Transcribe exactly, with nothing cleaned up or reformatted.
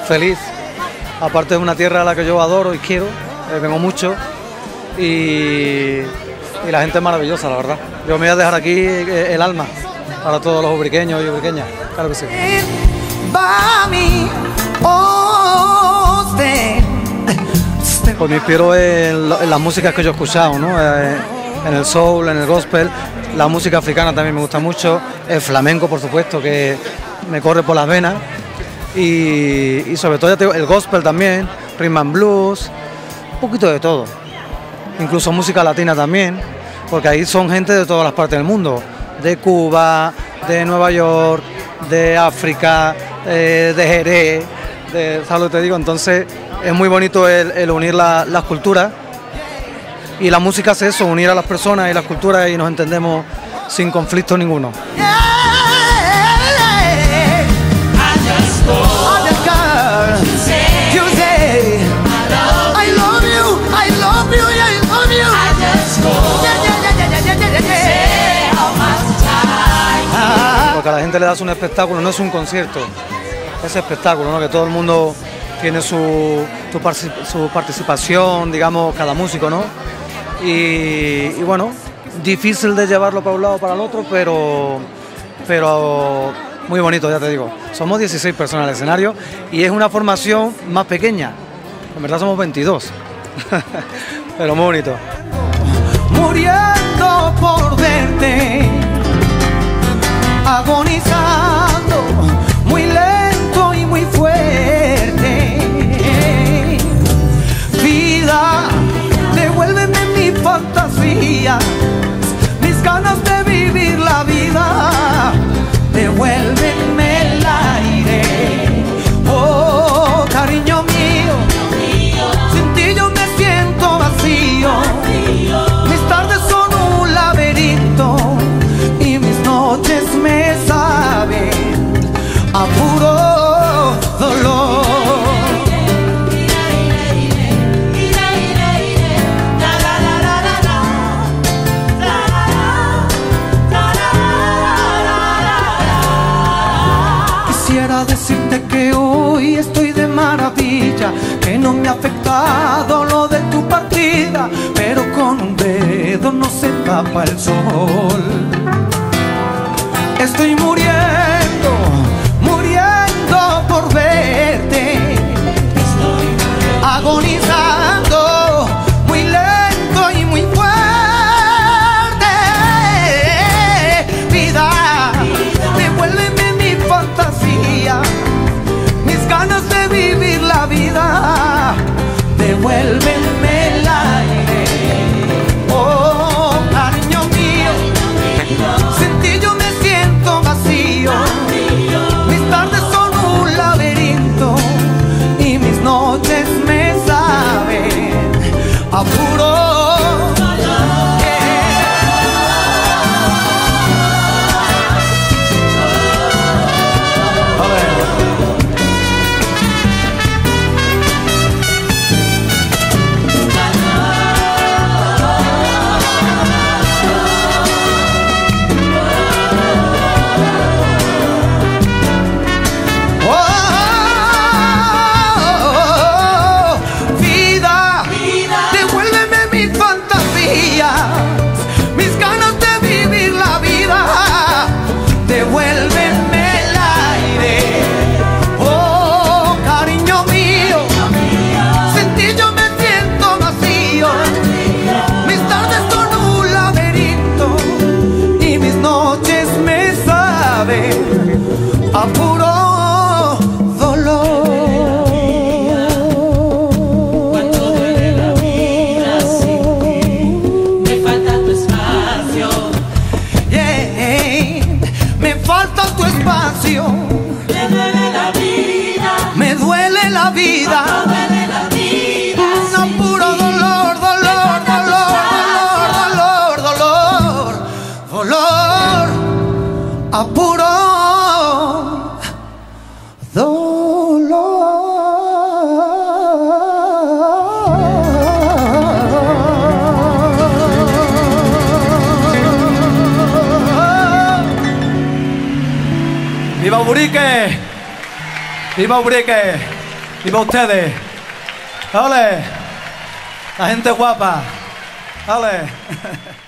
feliz. Aparte es una tierra a la que yo adoro y quiero, eh, vengo mucho y, y la gente es maravillosa, la verdad. Yo me voy a dejar aquí eh, el alma para todos los ubriqueños y ubriqueñas, claro que sí. Pues me inspiro en, en las músicas que yo he escuchado, ¿no? Eh, en el soul, en el gospel, la música africana también me gusta mucho, el flamenco por supuesto que me corre por las venas y, y sobre todo ya te digo, el gospel también, rhythm and blues, un poquito de todo, incluso música latina también, porque ahí son gente de todas las partes del mundo, de Cuba, de Nueva York, de África, eh, de Jerez, de, ¿sabes lo que te digo? Entonces es muy bonito el, el unir la, las culturas. Y la música hace eso, unir a las personas y las culturas y nos entendemos sin conflicto ninguno. Porque a la gente le das un espectáculo, no es un concierto, es espectáculo, ¿no? Que todo el mundo tiene su, su participación, digamos, cada músico, ¿no? Y, y bueno, difícil de llevarlo para un lado o para el otro, pero, pero muy bonito, ya te digo. Somos dieciséis personas en el escenario y es una formación más pequeña. En verdad somos veintidós, pero muy bonito. Muriendo por verte, agonizando, muy lento y muy fuerte. Vida, devuélveme mi fantasía, mis ganas de vivir la vida, devuélveme el aire. Oh, cariño mío, sin ti yo me siento vacío. Mis tardes son un laberinto y mis noches me saben a puro dolor. Quisiera decirte que hoy estoy de maravilla, que no me ha afectado lo de tu partida, pero con un dedo no se tapa el sol. Estoy muriendo, muriendo por verte. Estoy agonizando, muy lento y muy fuerte. Vida, devuélveme mi fantasía, mis ganas de vivir la vida, devuélveme el aire. Oh, cariño mío, sin ti yo me siento vacío. Mis tardes son un laberinto y mis noches me saben a puro. A puro dolor. Cuánto duele la vida sin ti, me falta tu espacio. Yeah, me falta tu espacio. Me duele la vida, me duele la vida. me duele la vida. A puro dolor, dolor, dolor, dolor, dolor, dolor, dolor. A puro ¡Viva Ubrique! ¡Viva Ubrique! Y para ustedes. ¡Ole! La gente guapa. ¡Ole!